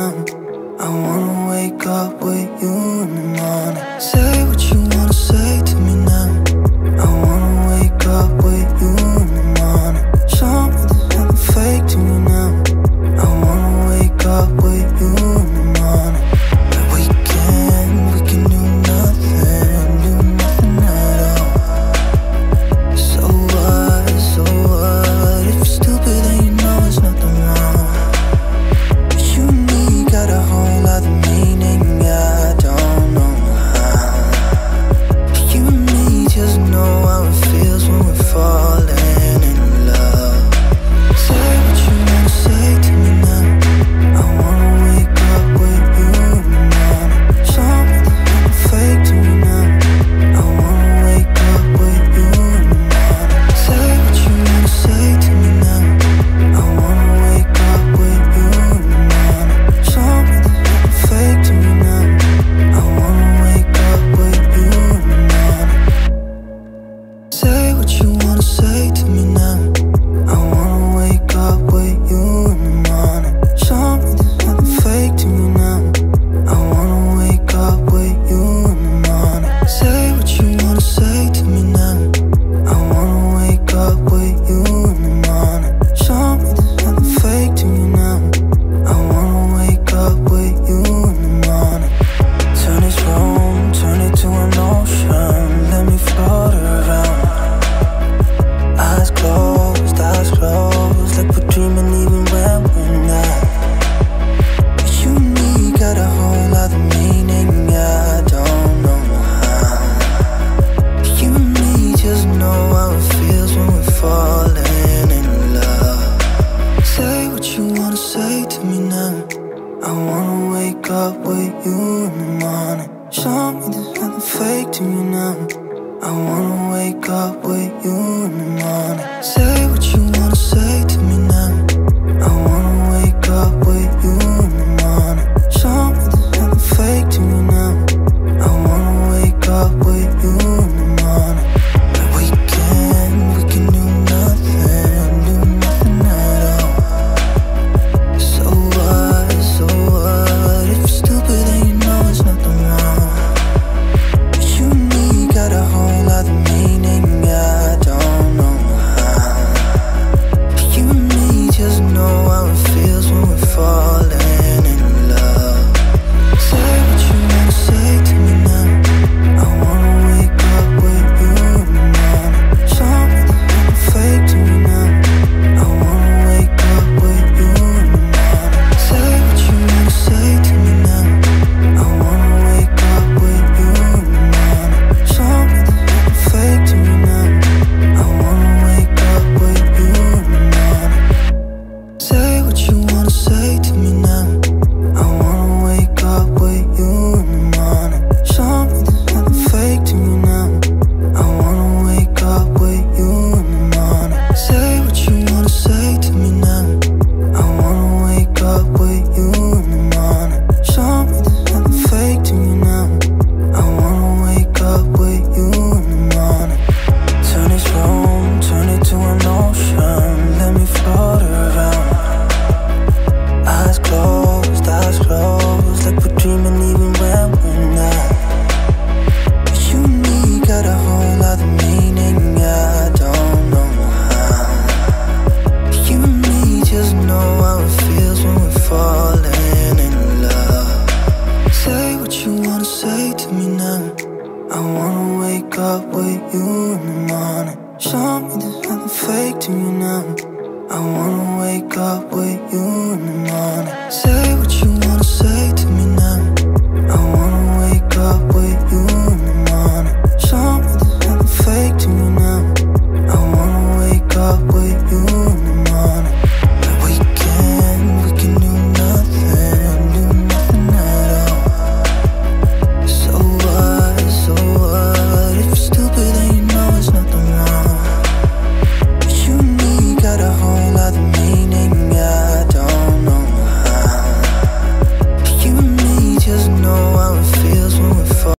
now. I wanna wake up with you in the morning. Say what you wanna say to me now. I wanna wake up with you in the morning. Show me there's nothing fake to me now. I wanna wake up with you in the morning. But we can do nothing at all. So what, if you're stupid then you know it's nothing wrong. You and me got a whole other meaning, I don't know how. You and me just know how it feels when we're falling in love. Say what you wanna say to me now. I wanna wake up with you in the morning. Show me there's nothing fake to me now. I wanna wake up with you in the morning. Say what you wanna say to me now. I wanna wake up with you in the morning. Show me there's nothing fake to me now. I wanna wake up with you in the morning. Say what you wanna say to me now. I wanna wake up with you in the morning. Show me there's nothing fake to me now. I wanna wake up with you in the morning. Say what you wanna say to me now. I wanna wake up with you in the morning. Show me there's nothing fake to me now. I wanna wake up with you in the morning. Turn this room, turn it to an ocean. Let me float around. Eyes closed, like we're dreaming even when we're not. You and me got a whole other meaning, I don't know how. You and me just know how it feels when we're falling in love. Say what you wanna say to me now. I wanna wake up with you in the morning. Show me there's nothing fake to me now. I wanna wake up with you in the morning. Say what you wanna say to me now. I wanna wake up with you in the morning. Show me there's nothing fake to me now. I wanna wake up with you in the morning. But we can do nothing at all. So what, if you're stupid then you know it's nothing wrong. You and me got a whole other meaning, I don't know how. You and me just know how it feels when we're falling in love. Say what you wanna say to me now. I wanna wake up with you in the morning. Show me there's nothing fake to me now. I wanna wake up with you in the morning. Say what you wanna say to me now. I wanna wake up with you in the morning. Show me there's nothing fake to me now. I wanna wake up with you in the morning. Say what you wanna say to me now. I wanna wake up with you in the morning. Show me there's nothing fake to me now. I wanna wake up with you in the morning. Say what you wanna say to me now. I wanna wake up with you in the morning. Show me there's nothing fake to me now. I wanna wake up with you in the morning. Turn this room, turn it to an ocean. Let me float around. Eyes closed, like we're dreaming even when we're not. You and me got a whole other meaning, I don't know how. You and me just know how it feels when we're falling in love. Say what you wanna say to me now. I wanna wake up with you in the morning. Show me there's nothing fake to me now. I wanna wake up with you in the morning. Say what you wanna say to me now. I wanna wake up with you in the morning. Show me there's nothing fake to me now. I wanna wake up with you.